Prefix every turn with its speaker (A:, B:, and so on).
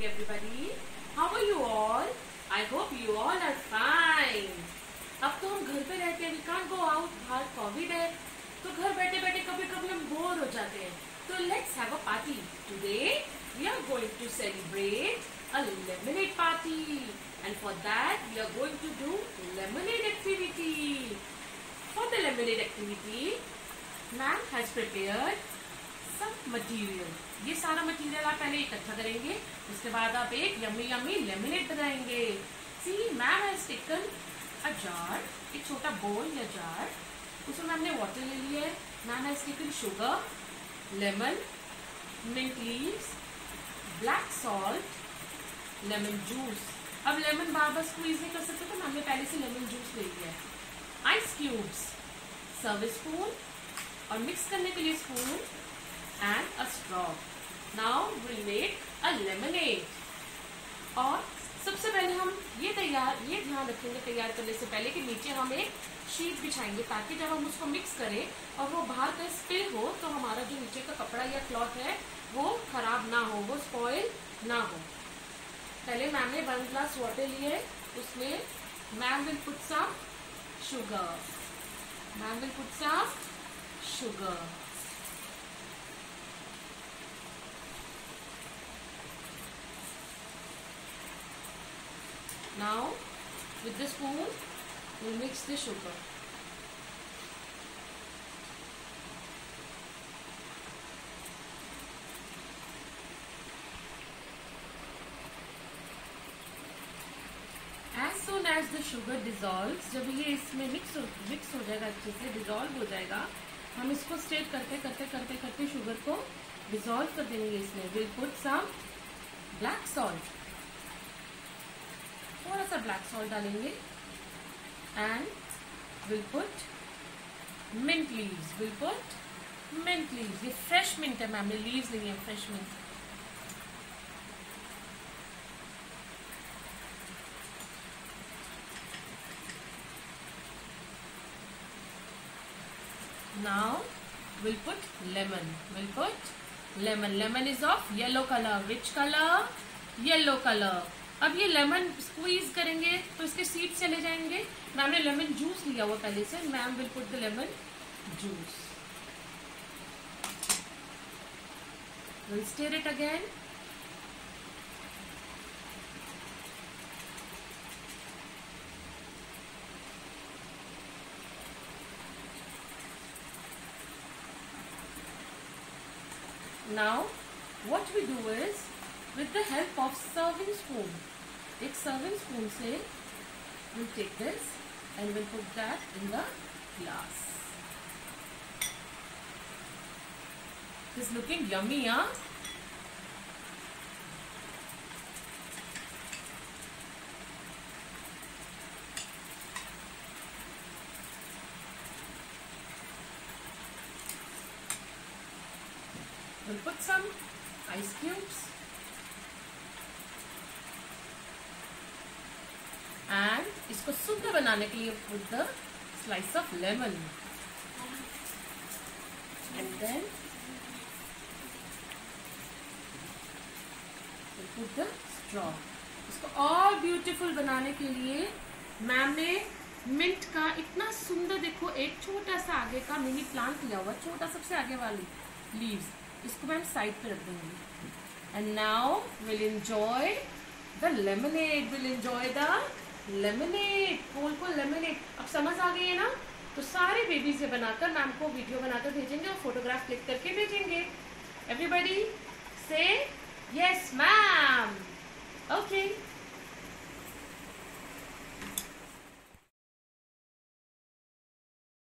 A: Everybody, how are you all? I hope you all are fine. अब तो हम घर पे रहते हैं, we can't go out, बाहर कोविड है, तो घर बैठे बैठे कभी कभी हम बोर हो जाते हैं. तो let's have a party. Today we are going to celebrate a lemonade party, and for that we are going to do lemonade activity. For the lemonade activity, ma'am has prepared some material. ये सारा material आप पहले इकट्ठा करेंगे, उसके बाद आप एक यम्मी यम्मी लेमनेड बनाएंगे. See ma'am has taken a jar, एक छोटा बोल या जार, उसमें मैम ने वाटर ले लिया है. Ma'am has taken sugar, lemon, mint leaves, black salt, lemon juice. अब लेमन बार बार स्क्वीज नहीं कर सकते, तो मैम ने पहले से लेमन जूस ले लिया है. आइस क्यूब्स, सर्विस स्पून और मिक्स करने के लिए spoon and a straw. Now we'll make a lemonade. और सबसे पहले हम ये ध्यान रखेंगे तैयार करने से पहले कि नीचे हम एक शीट बिछाएंगे, ताकि जब हम उसको मिक्स करें और वो बाहर का स्पिल हो तो हमारा जो नीचे का कपड़ा या क्लॉथ है वो खराब ना हो, वो स्पॉइल ना हो. पहले मैम ने 1 ग्लास वाटर लिए, उसमें ma'am will put some sugar. Ma'am will put some sugar. Now, with the spoon, we'll mix the sugar. As soon as the sugar dissolves, जब ये इसमें मिक्स हो जाएगा, अच्छे से डिजॉल्व हो जाएगा, हम इसको स्टेट करते शुगर को डिजॉल्व कर देंगे. इसमें we'll put some black salt. थोड़ा सा ब्लैक सॉल्ट डालेंगे. And will put mint leaves. ये फ्रेश मिंट है मैम ने, लीव्स नहीं है, fresh mint. Now will put lemon. Lemon is of yellow colour. Which colour? Yellow colour. अब ये लेमन स्क्वीज करेंगे तो इसके सीड्स चले जाएंगे. मैम ने लेमन जूस लिया हुआ पहले से. Ma'am will put the lemon juice. Will stir it again. Now what we do is, with the help of serving spoon, एक serving spoon से we'll take this and we'll put that in the glass. It's looking yummy, huh? We'll put some ice cubes. And इसको शुद्ध बनाने के लिए put the slice of lemon. And then put the straw. इसको और beautiful बनाने के लिए मैम ने मिंट का इतना सुंदर, देखो एक छोटा सा आगे का मिनी प्लांट लिया हुआ, छोटा सबसे आगे वाली लीव्स, इसको मैम साइड पे रख देंगे. And now will enjoy the lemonade. Cold lemonade. अब समझ आ गई है ना? तो सारे बेबी से बनाकर मैम को वीडियो बनाकर भेजेंगे और फोटोग्राफ क्लिक करके भेजेंगे. एवरीबॉडी से यस मैम. ओके.